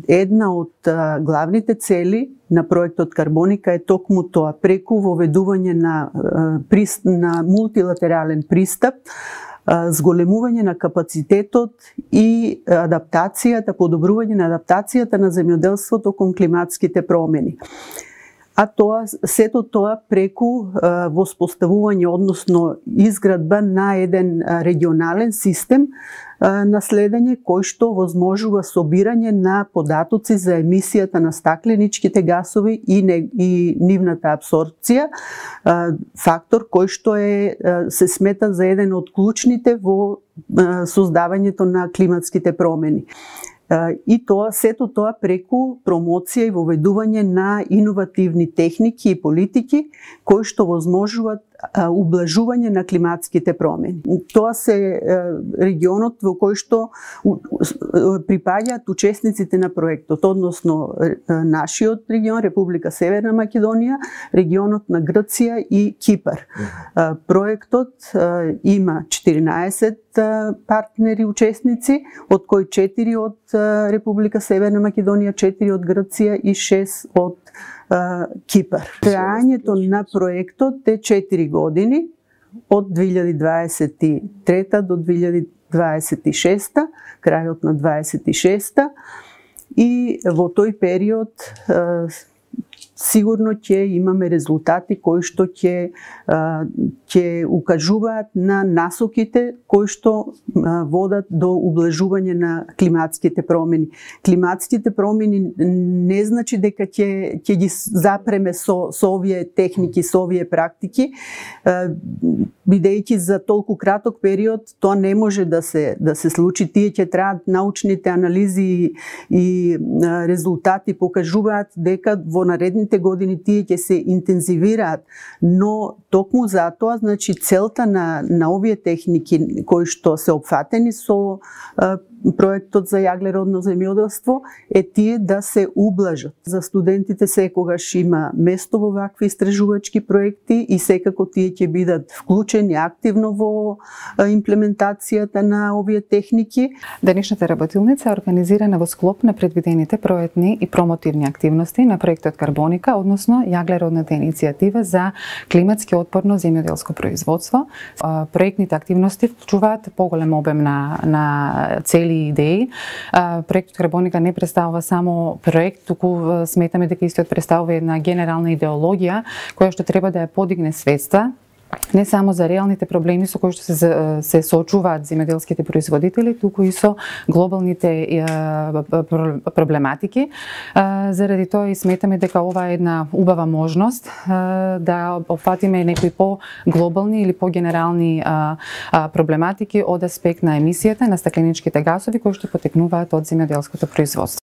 Една од главните цели на проектот Карбоника е токму тоа, преку воведување на мултилатерален пристап, зголемување на капацитетот и адаптацијата, подобрување на адаптацијата на земјоделството кон климатските промени. А сето тоа преку воспоставување, односно изградба на еден регионален систем на следење кој што возможува собирање на податоци за емисијата на стакленичките гасови и нивната апсорбција, фактор кој што се смета за еден од клучните во создавањето на климатските промени. И сето тоа преку промоција и воведување на иновативни техники и политики кои што возможуваат ублажување на климатските промени. Тоа се регионот во кој што припаѓаат учесниците на проектот, односно нашиот регион, Република Северна Македонија, регионот на Грција и Кипар. Проектот има 14 партнери учесници, од кои 4 од Република Северна Македонија, 4 од Грција и 6 од Кипар. Трајањето на проектот е 4 години, од 2023 до 2026, крајот на 26, и во тој период сигурно ќе имаме резултати кои што ќе укажуваат на насоките кои што водат до ублажување на климатските промени. Климатските промени не значи дека ќе ги запреме со овие техники, со овие практики, бидејќи за толку краток период тоа не може да се случи. Тие ќе траат научните анализи и резултати покажуваат дека во наредните години тие ќе се интензивираат, но токму затоа, значи, целта на овие техники кои што се опфатени со проектот за јаглеродно земјоделство е тие да се ублажат. За студентите секогаш има место во вакви истражувачки проекти и секако тие ќе бидат вклучени активно во имплементацијата на овие техники. Денешната работилница е организирана во склоп на предвидените проектни и промотивни активности на проектот Карбоника, односно јаглеродната иницијатива за климатски отпорно земјоделско производство. Проектните активности вклучуваат поголем обем на цели и идеи. Проектот Карбоника не представува само проект, туку сметаме дека истиот представува една генерална идеологија која што треба да ја подигне свеста не само за реалните проблеми со кои што се соочуваат земјоделските производители, туку и со глобалните проблематики. Заради тоа и сметаме дека ова е една убава можност да опфатиме некои по-глобални или по-генерални проблематики од аспект на емисијата на стакленичките гасови кои што потекнуваат од земјоделското производство.